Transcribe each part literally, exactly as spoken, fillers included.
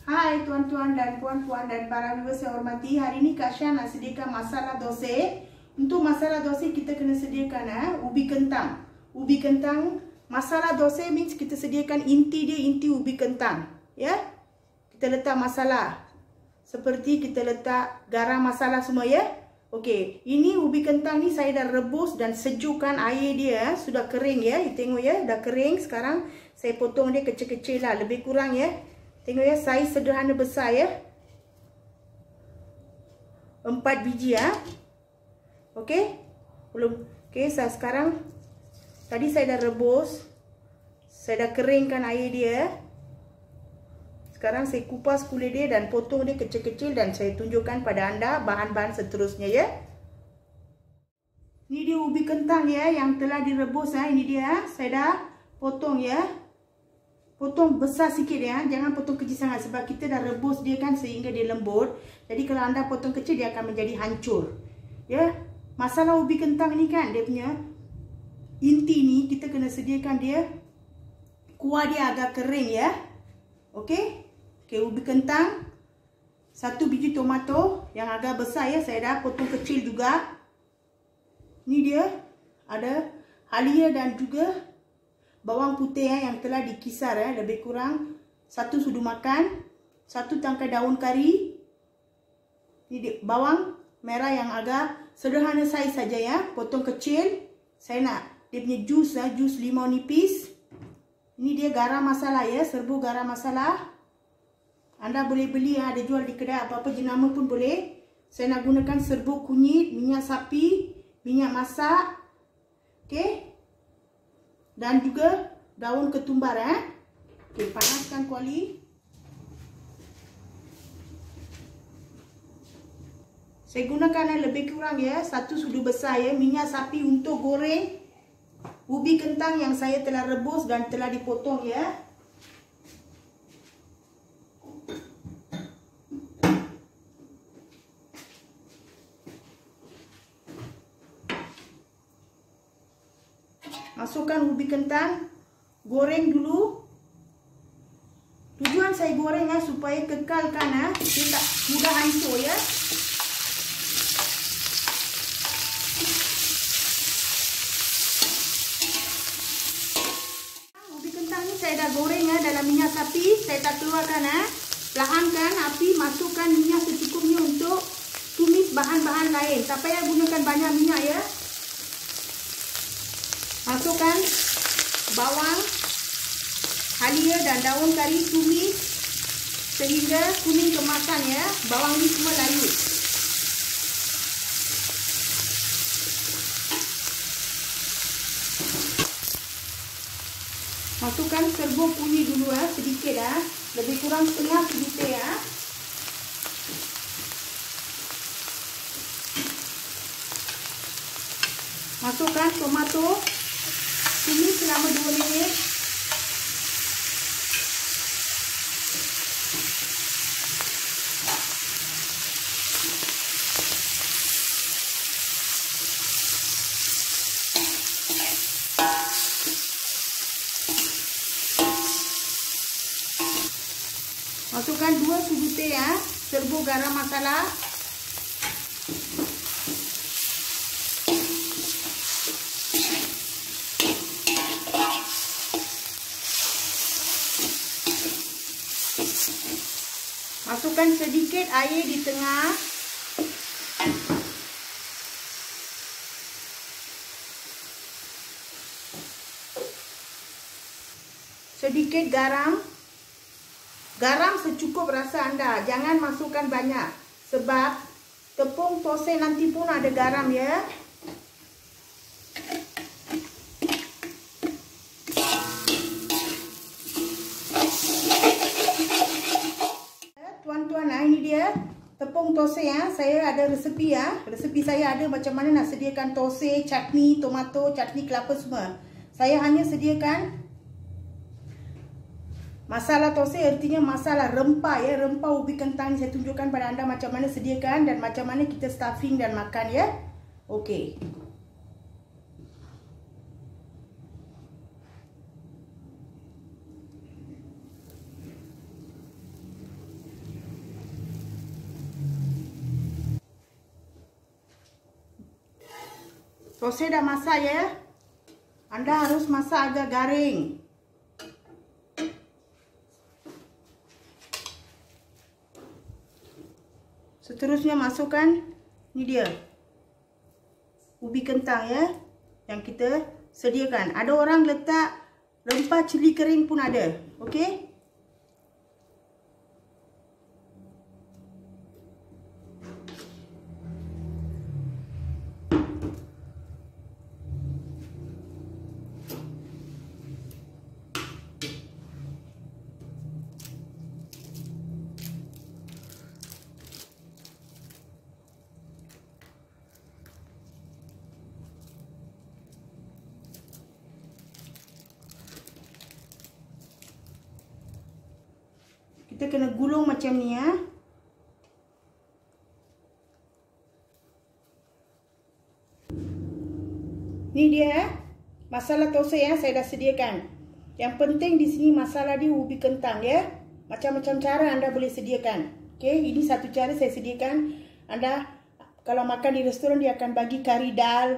Hai tuan-tuan dan puan-puan dan para viewers yang hormati. Hari ini Kak Syah nak sediakan masala dosa. Untuk masala dosa kita kena sediakan eh, ubi kentang. Ubi kentang, masala dosa means kita sediakan inti dia, inti ubi kentang. Ya, kita letak masala. Seperti kita letak garam masala semua ya. Okey, ini ubi kentang ni saya dah rebus dan sejukkan air dia. Sudah kering ya, you tengok ya, dah kering. Sekarang saya potong dia kecil-kecil lah, lebih kurang ya. Tengok ya, saiz sederhana besar ya. Empat biji ya. Okey. Belum. Okey, saya sekarang tadi saya dah rebus. Saya dah keringkan air dia. Sekarang saya kupas kulit dia dan potong dia kecil-kecil dan saya tunjukkan pada anda bahan-bahan seterusnya ya. Ini dia ubi kentang ya yang telah direbus ya. Ini dia. Saya dah potong ya. Potong besar sikit ya, jangan potong kecil sangat sebab kita dah rebus dia kan sehingga dia lembut. Jadi kalau anda potong kecil dia akan menjadi hancur. Ya, masalah ubi kentang ni kan dia punya inti ni kita kena sediakan dia kuah dia agak kering ya. Okey. Okey, ubi kentang, satu biji tomato yang agak besar ya, saya dah potong kecil juga. Ni dia ada halia dan juga bawang putih eh, yang telah dikisar eh, lebih kurang satu sudu makan, satu tangkai daun kari. Ini bawang merah yang agak sederhana saiz saja ya, potong kecil. Saya nak dia punya jus eh, jus limau nipis. Ini dia garam masala ya, serbuk garam masala. Anda boleh beli ya, ada jual di kedai apa-apa jenama pun boleh. Saya nak gunakan serbuk kunyit, minyak sapi, minyak masak. Okey. Dan juga daun ketumbar eh. Okey, panaskan kuali. Saya gunakan lebih kurang ya satu sudu besar ya minyak sapi untuk goreng ubi kentang yang saya telah rebus dan telah dipotong ya. Masukkan ubi kentang, goreng dulu. Tujuan saya goreng ya supaya kekalkan ya, dia tak mudah hancur ya. Ubi kentang ni saya dah goreng ya dalam minyak sapi, saya tak keluarkan ya. Perlahankan api, masukkan minyak secukupnya untuk tumis bahan-bahan lain. Tak payah gunakan banyak minyak ya. Masukkan bawang, halia dan daun kari, tumis sehingga kuning kemasan ya. Bawang ni semua layu. Masukkan serbuk kunyit dulu ya, sedikit ya. Lebih kurang setengah sejuta ya. Masukkan tomato. Tumis selama dua minit. Masukkan dua sudu teh ya, serbuk garam masala. Masukkan sedikit air di tengah. Sedikit garam. Garam secukup rasa anda. Jangan masukkan banyak. Sebab tepung tosai nanti pun ada garam ya. Tuan-tuan, nah ini dia tepung tosai ya. Saya ada resepi ya. Resepi saya ada macam mana nak sediakan tosai, chutney, tomato, chutney kelapa semua. Saya hanya sediakan masala tosai, artinya masala rempah ya. Rempah ubi kentang ni saya tunjukkan pada anda macam mana sediakan dan macam mana kita stuffing dan makan ya. Okey. Tosai dah masak ya. Anda harus masak agak garing. Seterusnya masukkan, ini dia, ubi kentang ya, yang kita sediakan. Ada orang letak rempah cili kering pun ada. Okey. Kita kena gulung macam ni ya. Ni dia masala tosai yang saya dah sediakan. Yang penting di sini masala dia ubi kentang ya. Macam-macam cara anda boleh sediakan. Okey, ini satu cara saya sediakan. Anda kalau makan di restoran dia akan bagi kari dal,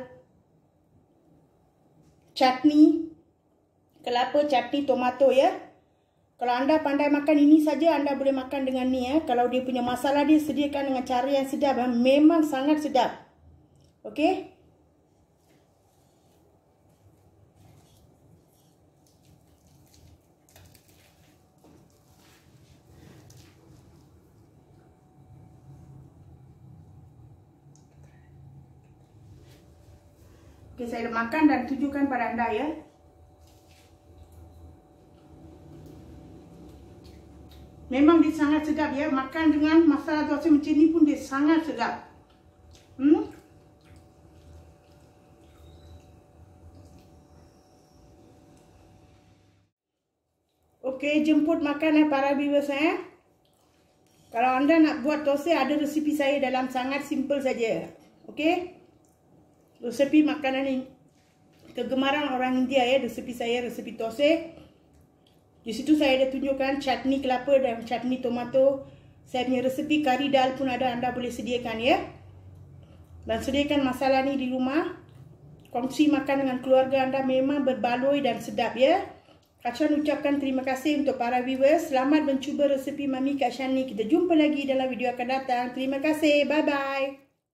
chutney, kelapa, chutney tomato ya. Kalau anda pandai makan ini saja, anda boleh makan dengan ni ya. Kalau dia punya masala dia sediakan dengan cara yang sedap, ya. Memang sangat sedap. Okey. Okey, saya dah makan dan tunjukkan pada anda ya. Memang dia sangat sedap ya. Makan dengan masala tosai macam ni pun dia sangat sedap. Hmm? Okey, jemput makan eh para viewers eh. Kalau anda nak buat tosai, ada resipi saya dalam, sangat simple saja. Okey? Resepi makanan ini kegemaran orang India ya, resepi saya, resepi tosai. Di situ saya ada tunjukkan chutney kelapa dan chutney tomato. Saya punya resepi kari dal pun ada, anda boleh sediakan ya. Dan sediakan masala ni di rumah. Kongsi makan dengan keluarga anda, memang berbaloi dan sedap ya. Kachan ucapkan terima kasih untuk para viewers. Selamat mencuba resepi Mami Kak Shani. Kita jumpa lagi dalam video akan datang. Terima kasih. Bye bye.